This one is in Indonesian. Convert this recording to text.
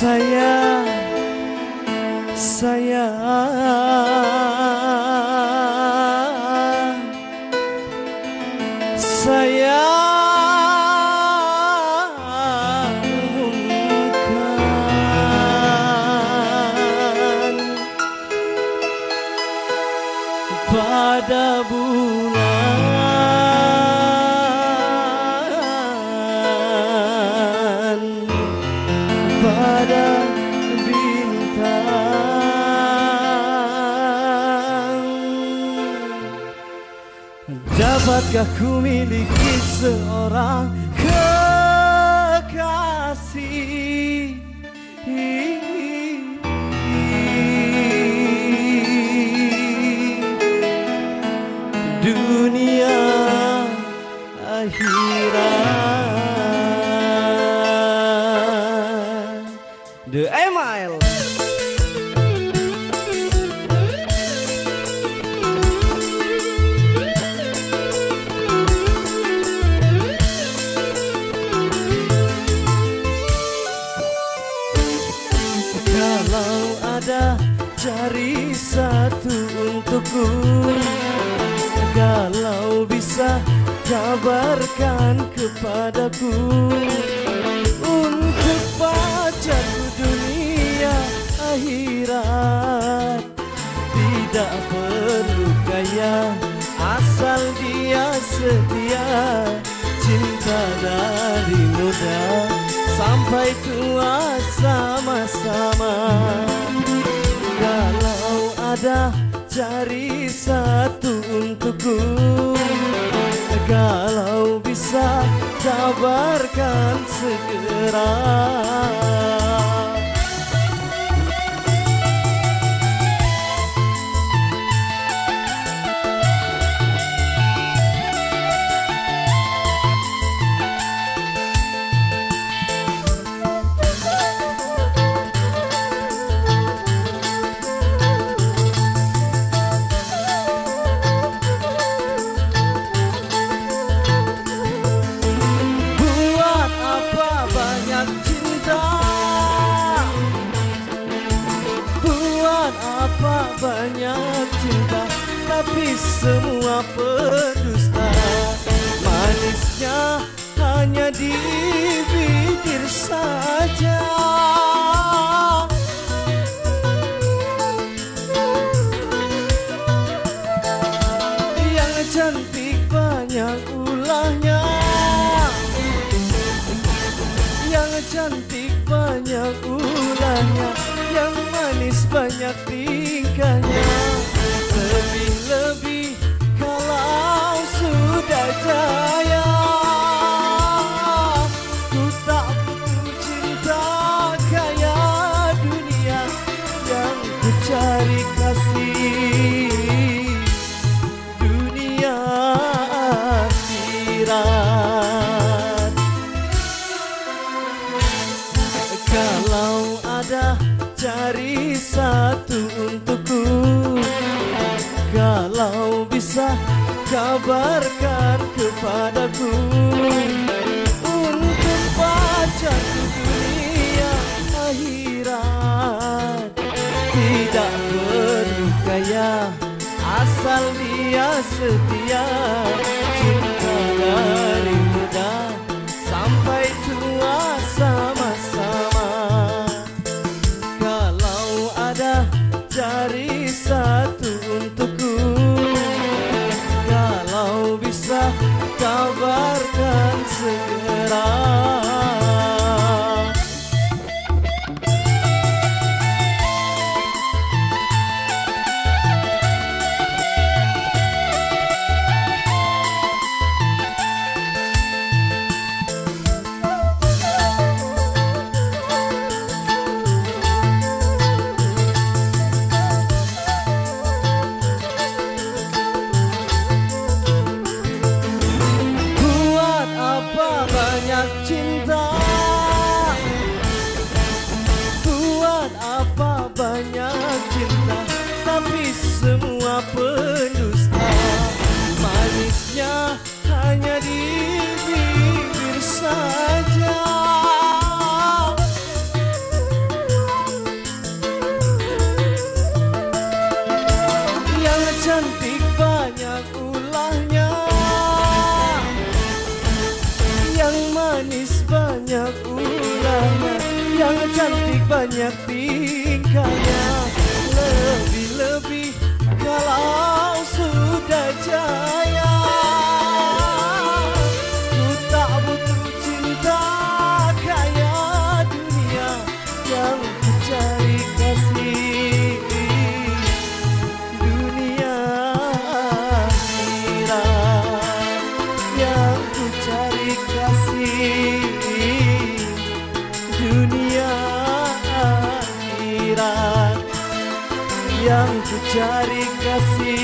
Sayang, umumkan pada bulan, pada bintang. Dapatkah ku miliki seorang kekasih? Dunia akhirat. The Email. Kalau ada jari satu untukku, kalau bisa kabarkan kepadaku, untuk pacarku dunia akhirat. Tidak perlu kaya, asal dia setia, cinta dari muda sampai tua sama-sama. Kalau ada cari satu untukku, kalau bisa kabarkan segera. Banyak cinta, tapi semua pendusta. Manisnya hanya di bibir saja. Yang cantik banyak ulahnya, yang cantik banyak ulahnya, yang manis banyak tingkahnya. Lebih-lebih kalau sudah jaya, ku tak butuh cinta kaya dunia, yang ku cari kasih dunia akhirat. Kalau ada cari satu untukku, kalau bisa kabarkan kepadaku, untuk pacarku dunia akhirat. Tidak perlu kaya, asal dia setia, cinta dari muda sampai tua sama-sama. Cari satu untukku, kalau bisa kabarkan segera. banyak tingkahnya. Lebih-lebih kalau sudah jaya, ku tak butuh cinta kaya dunia yang ku cari kasih. Dunia akhirat yang ku cari kasih. Dunia akhirat yang ku cari kasih.